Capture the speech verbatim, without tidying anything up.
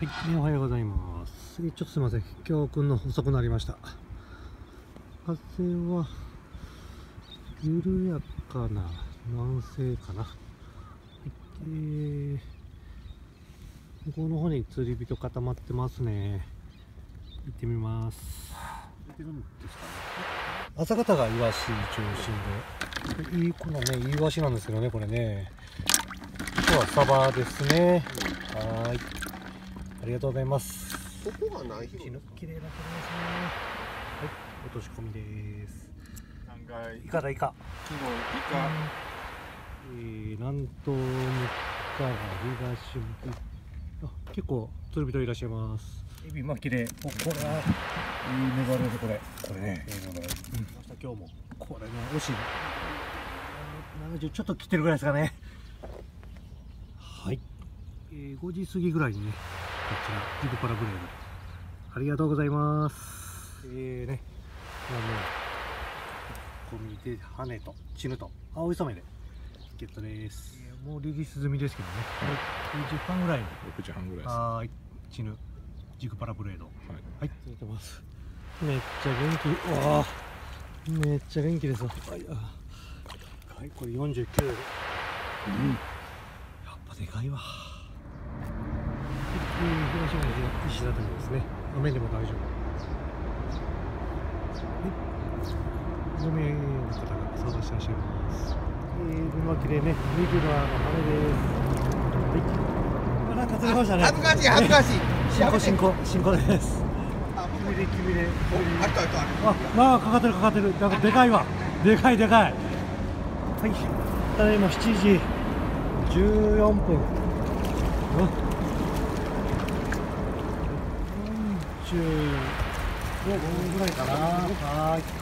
はい、おはようございます。ちょっとすみません、今日くんの遅くなりました。風は緩やかな南西かな。はい、えー、向こうの方に釣り人固まってますね。行ってみます。出てるんですかね。朝方がイワシ中心で、いいこのね、イワシなんですけどね、これね。今日はサバですね。はい。ありがとうございます。 ここはないよ。 綺麗なところですね。はい、落とし込みです。 何回。 イカだイカ。 昨日イカ。 えー、南東向から東向き。あ、結構釣り人いらっしゃいます。エビ巻きで、お、これはいい粘りでこれ。これね、いい粘り。うん。朝今日もこれね、惜しい。ななじゅうちょっと切ってるぐらいですかね。はい。えー、ごじ過ぎぐらいにね。こちらジグパラブレードありがとうございます。えーね、まあね、ここ見て羽とチヌと青い染めでゲットです。えー、もうリリース済みですけどね。はい、にじはんぐらいに。 ろくじはんぐらいです。 はい、チヌジグパラブレード。はい、はい、続いてます。めっちゃ元気。わあ、めっちゃ元気ですわ。はい、はい、これよんじゅうきゅうで。うん、やっぱでかいわ。東側の石畳ですね。雨でも大丈夫。はい、ごめんの方が探してらっしゃいます。えー、海巻きでね、ミグラーの羽です。はい。なんか釣れましたね。 恥ずかしい恥ずかしい。 進行進行進行です。きみできみで。 あったあったああ、まあかかってるかかってる。なんかでかいわ。でかいでかい。はい。ただいましちじじゅうよんぷん。ごふんぐらいかな。はい。